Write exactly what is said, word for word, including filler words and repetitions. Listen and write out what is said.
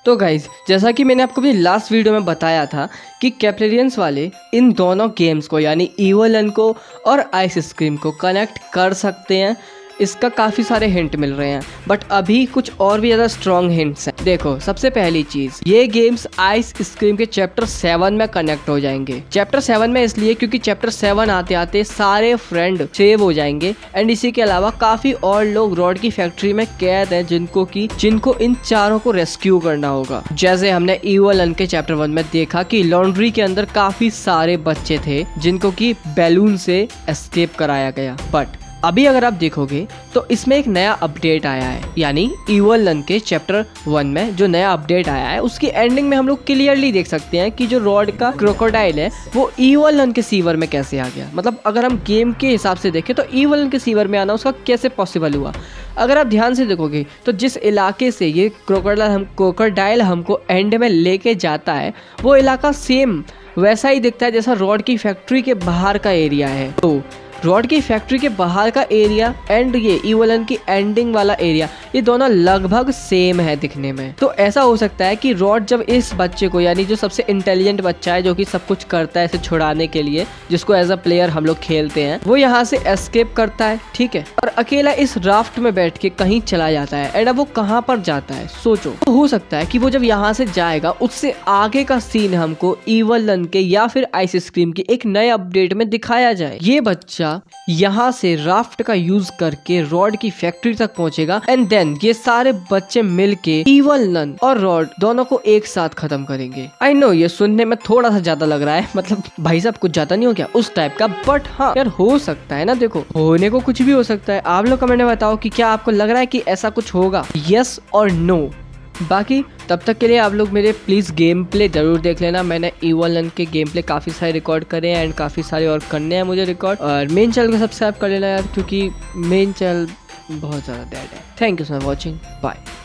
तो गाइज जैसा कि मैंने आपको अपनी लास्ट वीडियो में बताया था कि कैप्टेरियंस वाले इन दोनों गेम्स को यानी इवोलन को और आइस स्क्रीम को कनेक्ट कर सकते हैं। इसका काफ़ी सारे हिंट मिल रहे हैं, बट अभी कुछ और भी ज़्यादा स्ट्रॉन्ग हिंट्स हैं। देखो, सबसे पहली चीज़, ये गेम्स आइस स्क्रीम के चैप्टर सेवन में कनेक्ट हो जाएंगे। चैप्टर सेवन में इसलिए क्योंकि चैप्टर सेवन आते आते सारे फ्रेंड सेव हो जाएंगे एंड इसी के अलावा काफ़ी और लोग रॉड की फैक्ट्री में कैद हैं जिनको की जिनको इन चारों को रेस्क्यू करना होगा। जैसे हमने इवोलन के चैप्टर वन में देखा कि लॉन्ड्री के अंदर काफ़ी सारे बच्चे थे जिनको की बैलून से एस्केप कराया गया। बट अभी अगर आप देखोगे तो इसमें एक नया अपडेट आया है, यानी इवोलन के चैप्टर वन में जो नया अपडेट आया है उसकी एंडिंग में हम लोग क्लियरली देख सकते हैं कि जो रॉड का क्रोकोडाइल है वो इवोलन के सीवर में कैसे आ गया। मतलब अगर हम गेम के हिसाब से देखें तो इवोलन के सीवर में आना उसका कैसे पॉसिबल हुआ। अगर आप ध्यान से देखोगे तो जिस इलाके से ये क्रोकोडाइल हम क्रोकोडाइल हमको एंड में लेके जाता है वो इलाका सेम वैसा ही दिखता है जैसा रॉड की फैक्ट्री के बाहर का एरिया है। तो रॉड की फैक्ट्री के बाहर का एरिया एंड ये इवोलन की एंडिंग वाला एरिया ये दोनों लगभग सेम है दिखने में। तो ऐसा हो सकता है कि रॉड जब इस बच्चे को, यानी जो सबसे इंटेलिजेंट बच्चा है जो कि सब कुछ करता है इसे छुड़ाने के लिए, जिसको एज अ प्लेयर हम लोग खेलते हैं, वो यहाँ से एस्केप करता है, ठीक है, और अकेला इस राफ्ट में बैठ के कहीं चला जाता है। एंड अब वो कहाँ पर जाता है सोचो। तो हो सकता है कि वो जब यहाँ से जाएगा उससे आगे का सीन हमको इवोलन के या फिर आइस स्क्रीम के एक नए अपडेट में दिखाया जाए। ये बच्चा यहाँ से राफ्ट का यूज करके रॉड की फैक्ट्री तक पहुंचेगा एंड देन ये सारे बच्चे मिलके इवोलन और रॉड दोनों को एक साथ खत्म करेंगे। आई नो ये सुनने में थोड़ा सा ज्यादा लग रहा है, मतलब भाई साहब कुछ ज्यादा नहीं हो गया उस टाइप का, बट हाँ यार हो सकता है ना। देखो, होने को कुछ भी हो सकता है। आप लोग कमेंट में बताओ कि क्या आपको लग रहा है कि ऐसा कुछ होगा, यस और नो। बाकी तब तक के लिए आप लोग मेरे प्लीज़ गेम प्ले ज़रूर देख लेना। मैंने इवोलन के गेम प्ले काफ़ी सारे रिकॉर्ड करे हैं एंड काफ़ी सारे और करने हैं मुझे रिकॉर्ड। और मेन चैनल को सब्सक्राइब कर लेना यार, क्योंकि मेन चैनल बहुत ज़्यादा डेड है। Thank you so much watching, bye.